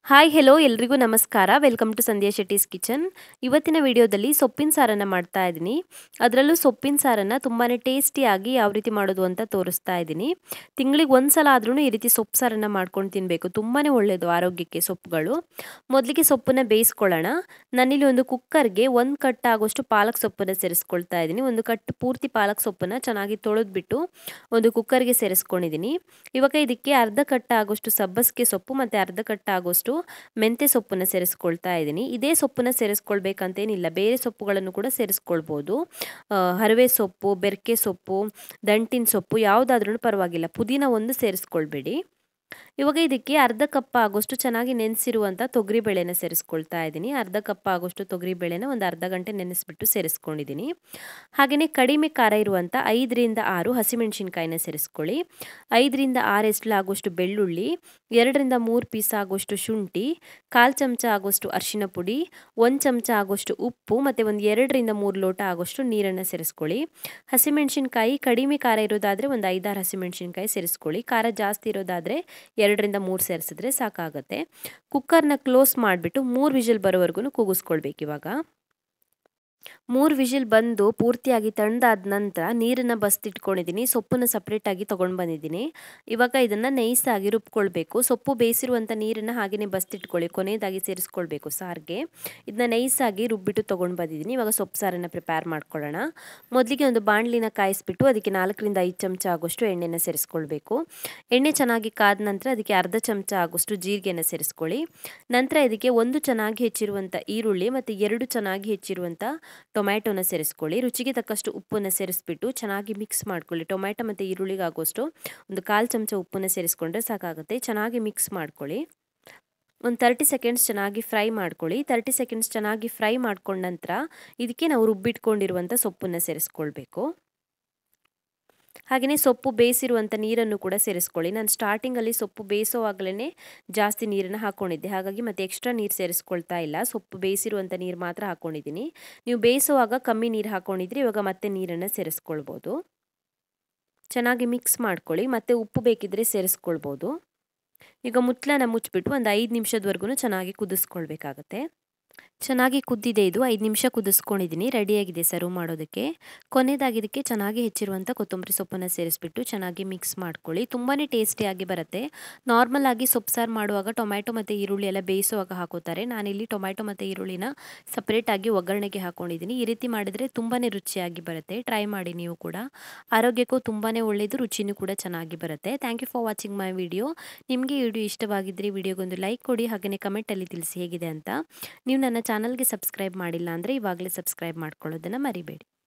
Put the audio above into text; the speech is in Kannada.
ಹಾಯ್ ಹೆಲೋ ಎಲ್ರಿಗೂ ನಮಸ್ಕಾರ. Welcome to Sandhya Shetty's kitchen. ಇವತ್ತಿನ ವಿಡಿಯೋದಲ್ಲಿ ಸೊಪ್ಪಿನ ಸಾರನ್ನು ಮಾಡ್ತಾ ಇದ್ದೀನಿ. ಅದರಲ್ಲೂ ಸೊಪ್ಪಿನ ಸಾರನ್ನು ತುಂಬಾ ಟೇಸ್ಟಿಯಾಗಿ ಯಾವ ರೀತಿ ಮಾಡೋದು ಅಂತ ತೋರಿಸ್ತಾ ಇದ್ದೀನಿ. ತಿಂಗಳಿಗೆ ಒಂದು ಸಲ ಆದ್ರೂ ಈ ರೀತಿ ಸೊಪ್ಪು ಸಾರನ್ನು ಮಾಡ್ಕೊಂಡು ತಿನ್ನಬೇಕು. ತುಂಬಾ ಒಳ್ಳೆಯದು ಆರೋಗ್ಯಕ್ಕೆ ಸೊಪ್ಪುಗಳು. ಮೊದಲಿಗೆ ಸೊಪ್ಪನ್ನು ಬೇಯಿಸ್ಕೊಳ್ಳೋಣ. ನಾನಿಲ್ಲಿ ಒಂದು ಕುಕ್ಕರ್ಗೆ 1 ಕಟ್ ಆಗೋಷ್ಟು ಪಾಲಕ್ ಸೊಪ್ಪನ್ನು ಸೇರಿಸ್ಕೊಳ್ತಾ ಇದ್ದೀನಿ. ಒಂದು ಕಟ್ ಪೂರ್ತಿ ಪಾಲಕ್ ಸೊಪ್ಪನ್ನು ಚೆನ್ನಾಗಿ ತೊಳೆದ್ಬಿಟ್ಟು ಒಂದು ಕುಕ್ಕರ್ಗೆ ಸೇರಿಸ್ಕೊಂಡಿದ್ದೀನಿ. ಇವಾಗ ಇದಕ್ಕೆ ಅರ್ಧ ಕಟ್ ಆಗೋಷ್ಟು ಸಬ್ಬಸಿಗೆ ಸೊಪ್ಪು ಮತ್ತು ಅರ್ಧ ಕಟ್ ಆಗೋಷ್ಟು ಮೆಂತ್ಯ ಸೊಪ್ಪನ್ನು ಸೇರಿಸ್ಕೊಳ್ತಾ ಇದ್ದೀನಿ. ಇದೇ ಸೊಪ್ಪನ್ನು ಸೇರಿಸ್ಕೊಳ್ಬೇಕಂತೇನಿಲ್ಲ, ಬೇರೆ ಸೊಪ್ಪುಗಳನ್ನು ಕೂಡ ಸೇರಿಸ್ಕೊಳ್ಬೋದು. ಹರವೆ ಸೊಪ್ಪು, ಬೆರ್ಕೆ ಸೊಪ್ಪು, ದಂಟಿನ ಸೊಪ್ಪು ಯಾವುದಾದ್ರೂ ಪರವಾಗಿಲ್ಲ. ಪುದೀನ ಒಂದು ಸೇರಿಸ್ಕೊಳ್ಬೇಡಿ. ಇವಾಗ ಇದಕ್ಕೆ ಅರ್ಧ ಕಪ್ ಆಗೋಷ್ಟು ಚೆನ್ನಾಗಿ ನೆನೆಸಿರುವಂಥ ತೊಗರಿಬೇಳೆನ ಸೇರಿಸ್ಕೊಳ್ತಾ ಇದ್ದೀನಿ. ಅರ್ಧ ಕಪ್ ಆಗೋಷ್ಟು ತೊಗರಿಬೇಳೆನ ಒಂದು ಅರ್ಧ ಗಂಟೆ ನೆನೆಸ್ಬಿಟ್ಟು ಸೇರಿಸ್ಕೊಂಡಿದ್ದೀನಿ. ಹಾಗೆಯೇ ಕಡಿಮೆ ಖಾರ ಇರುವಂಥ 5ರಿಂದ 6 ಹಸಿಮೆಣಸಿನ್ಕಾಯಿನ ಸೇರಿಸ್ಕೊಳ್ಳಿ. 5ರಿಂದ 6 ಎಸ್ಲಾಗೋಷ್ಟು ಬೆಳ್ಳುಳ್ಳಿ, 2ರಿಂದ 3 ಪೀಸ್ ಆಗೋಷ್ಟು ಶುಂಠಿ, 1/4 ಚಮಚ ಆಗೋಷ್ಟು ಅರಿಶಿನ ಪುಡಿ, 1 ಚಮಚ ಆಗೋಷ್ಟು ಉಪ್ಪು ಮತ್ತು ಒಂದು 2ರಿಂದ 3 ಲೋಟ ಆಗೋಷ್ಟು ನೀರನ್ನು ಸೇರಿಸ್ಕೊಳ್ಳಿ. ಹಸಿಮೆಣಸಿನ್ಕಾಯಿ ಕಡಿಮೆ ಖಾರ ಇರೋದಾದರೆ ಒಂದು 5-6 ಹಸಿಮೆಣಸಿನ್ಕಾಯಿ ಸೇರಿಸ್ಕೊಳ್ಳಿ. ಖಾರ ಜಾಸ್ತಿ ಇರೋದಾದರೆ 2ರಿಂದ 3 ಸೇರಿಸಿದ್ರೆ ಸಾಕಾಗುತ್ತೆ. ಕುಕ್ಕರ್ನ ಕ್ಲೋಸ್ ಮಾಡಿಬಿಟ್ಟು 3 ವಿಷಲ್ ಬರೋವರೆಗೂ ಕೂಗಿಸ್ಕೊಳ್ಬೇಕು. ಇವಾಗ 3 ವಿಷಲ್ ಬಂದು ಪೂರ್ತಿಯಾಗಿ ತಣ್ಣದಾದ ನಂತರ ನೀರನ್ನು ಬಸ್ತಿಟ್ಕೊಂಡಿದ್ದೀನಿ. ಸೊಪ್ಪನ್ನು ಸಪ್ರೇಟಾಗಿ ತೊಗೊಂಡು ಬಂದಿದ್ದೀನಿ. ಇವಾಗ ಇದನ್ನು ನೈಸಾಗಿ ರುಬ್ಕೊಳ್ಬೇಕು. ಸೊಪ್ಪು ಬೇಯಿಸಿರುವಂಥ ನೀರನ್ನು ಹಾಗೆಯೇ ಬಸ್ತಿಟ್ಕೊಳ್ಳಿ, ಕೊನೆಯದಾಗಿ ಸೇರಿಸ್ಕೊಳ್ಬೇಕು ಸಾರಿಗೆ. ಇದನ್ನ ನೈಸಾಗಿ ರುಬ್ಬಿಟ್ಟು ತೊಗೊಂಡು ಬಂದಿದ್ದೀನಿ. ಇವಾಗ ಸೊಪ್ಪು ಸಾರನ್ನು ಪ್ರಿಪೇರ್ ಮಾಡ್ಕೊಳ್ಳೋಣ. ಮೊದಲಿಗೆ ಒಂದು ಬಾಣಲಿನ ಕಾಯಿಸ್ಬಿಟ್ಟು ಅದಕ್ಕೆ 4ರಿಂದ 5 ಚಮಚ ಆಗೋಷ್ಟು ಎಣ್ಣೆನ ಸೇರಿಸ್ಕೊಳ್ಬೇಕು. ಎಣ್ಣೆ ಚೆನ್ನಾಗಿ ಕಾದ ನಂತರ ಅದಕ್ಕೆ ಅರ್ಧ ಚಮಚ ಆಗೋಷ್ಟು ಜೀರಿಗೆನ ಸೇರಿಸ್ಕೊಳ್ಳಿ. ನಂತರ ಇದಕ್ಕೆ ಒಂದು ಚೆನ್ನಾಗಿ ಹೆಚ್ಚಿರುವಂಥ ಈರುಳ್ಳಿ ಮತ್ತು 2 ಚೆನ್ನಾಗಿ ಹೆಚ್ಚಿರುವಂಥ ಟೊಮ್ಯಾಟೊನ ಸೇರಿಸ್ಕೊಳ್ಳಿ. ರುಚಿಗೆ ತಕ್ಕಷ್ಟು ಉಪ್ಪನ್ನು ಸೇರಿಸ್ಬಿಟ್ಟು ಚೆನ್ನಾಗಿ ಮಿಕ್ಸ್ ಮಾಡ್ಕೊಳ್ಳಿ. ಟೊಮ್ಯಾಟೊ ಮತ್ತು ಈರುಳ್ಳಿಗೆ ಆಗೋಷ್ಟು ಒಂದು 1/4 ಚಮಚ ಉಪ್ಪನ್ನು ಸೇರಿಸ್ಕೊಂಡ್ರೆ ಸಾಕಾಗುತ್ತೆ. ಚೆನ್ನಾಗಿ ಮಿಕ್ಸ್ ಮಾಡ್ಕೊಳ್ಳಿ. ಒಂದು 30 ಸೆಕೆಂಡ್ಸ್ ಚೆನ್ನಾಗಿ ಫ್ರೈ ಮಾಡ್ಕೊಳ್ಳಿ. 30 ಸೆಕೆಂಡ್ಸ್ ಚೆನ್ನಾಗಿ ಫ್ರೈ ಮಾಡ್ಕೊಂಡ ನಂತರ ಇದಕ್ಕೆ ನಾವು ರುಬ್ಬಿಟ್ಕೊಂಡಿರುವಂಥ ಸೊಪ್ಪನ್ನು ಸೇರಿಸ್ಕೊಳ್ಬೇಕು. ಹಾಗೆಯೇ ಸೊಪ್ಪು ಬೇಯಿಸಿರುವಂಥ ನೀರನ್ನು ಕೂಡ ಸೇರಿಸ್ಕೊಳ್ಳಿ. ನಾನು ಸ್ಟಾರ್ಟಿಂಗಲ್ಲಿ ಸೊಪ್ಪು ಬೇಯಿಸೋವಾಗಲೇ ಜಾಸ್ತಿ ನೀರನ್ನು ಹಾಕ್ಕೊಂಡಿದ್ದೆ, ಹಾಗಾಗಿ ಮತ್ತೆ ಎಕ್ಸ್ಟ್ರಾ ನೀರು ಸೇರಿಸ್ಕೊಳ್ತಾ ಇಲ್ಲ. ಸೊಪ್ಪು ಬೇಯಿಸಿರುವಂಥ ನೀರು ಮಾತ್ರ ಹಾಕ್ಕೊಂಡಿದ್ದೀನಿ. ನೀವು ಬೇಯಿಸೋವಾಗ ಕಮ್ಮಿ ನೀರು ಹಾಕ್ಕೊಂಡಿದ್ರಿ, ಇವಾಗ ಮತ್ತೆ ನೀರನ್ನು ಸೇರಿಸ್ಕೊಳ್ಬೋದು. ಚೆನ್ನಾಗಿ ಮಿಕ್ಸ್ ಮಾಡ್ಕೊಳ್ಳಿ. ಮತ್ತೆ ಉಪ್ಪು ಬೇಕಿದ್ದರೆ ಸೇರಿಸ್ಕೊಳ್ಬೋದು. ಈಗ ಮುಚ್ಚಳನ ಮುಚ್ಚಿಬಿಟ್ಟು ಒಂದು 5 ನಿಮಿಷದವರೆಗೂ ಚೆನ್ನಾಗಿ ಕುದಿಸ್ಕೊಳ್ಬೇಕಾಗತ್ತೆ. ಚೆನ್ನಾಗಿ ಕುದ್ದಿದೆ. ಇದು 5 ನಿಮಿಷ ಕುದಿಸ್ಕೊಂಡಿದ್ದೀನಿ. ರೆಡಿಯಾಗಿದೆ ಸರ್ವ್ ಮಾಡೋದಕ್ಕೆ. ಕೊನೆಯದಾಗಿ ಇದಕ್ಕೆ ಚೆನ್ನಾಗಿ ಹೆಚ್ಚಿರುವಂಥ ಕೊತ್ತಂಬರಿ ಸೊಪ್ಪನ್ನು ಸೇರಿಸ್ಬಿಟ್ಟು ಚೆನ್ನಾಗಿ ಮಿಕ್ಸ್ ಮಾಡ್ಕೊಳ್ಳಿ. ತುಂಬಾ ಟೇಸ್ಟಿಯಾಗಿ ಬರುತ್ತೆ. ನಾರ್ಮಲ್ ಆಗಿ ಸೊಪ್ಪು ಸಾರು ಮಾಡುವಾಗ ಟೊಮ್ಯಾಟೊ ಮತ್ತು ಈರುಳ್ಳಿ ಎಲ್ಲ ಬೇಯಿಸುವಾಗ ಹಾಕೋತಾರೆ. ನಾನಿಲ್ಲಿ ಟೊಮ್ಯಾಟೊ ಮತ್ತು ಈರುಳ್ಳಿನ ಸಪ್ರೇಟಾಗಿ ಒಗ್ಗರಣೆಗೆ ಹಾಕ್ಕೊಂಡಿದ್ದೀನಿ. ಈ ರೀತಿ ಮಾಡಿದರೆ ತುಂಬಾ ರುಚಿಯಾಗಿ ಬರುತ್ತೆ. ಟ್ರೈ ಮಾಡಿ ನೀವು ಕೂಡ. ಆರೋಗ್ಯಕ್ಕೂ ತುಂಬಾ ಒಳ್ಳೆಯದು, ರುಚಿನೂ ಕೂಡ ಚೆನ್ನಾಗಿ ಬರುತ್ತೆ. Thank you for watching my video. ನಿಮಗೆ ಈ ವಿಡಿಯೋ ಇಷ್ಟವಾಗಿದ್ದರೆ ವಿಡಿಯೋಗೊಂದು ಲೈಕ್ ಕೊಡಿ. ಹಾಗೆಯೇ ಕಮೆಂಟಲ್ಲಿ ತಿಳಿಸಿ ಹೇಗಿದೆ ಅಂತ. ನೀವು ನನ್ನ ಚಾನಲ್ಗೆ ಸಬ್ಸ್ಕ್ರೈಬ್ ಮಾಡಿಲ್ಲ ಅಂದರೆ ಇವಾಗಲೇ ಸಬ್ಸ್ಕ್ರೈಬ್ ಮಾಡ್ಕೊಳ್ಳೋದನ್ನು ಮರಿಬೇಡಿ.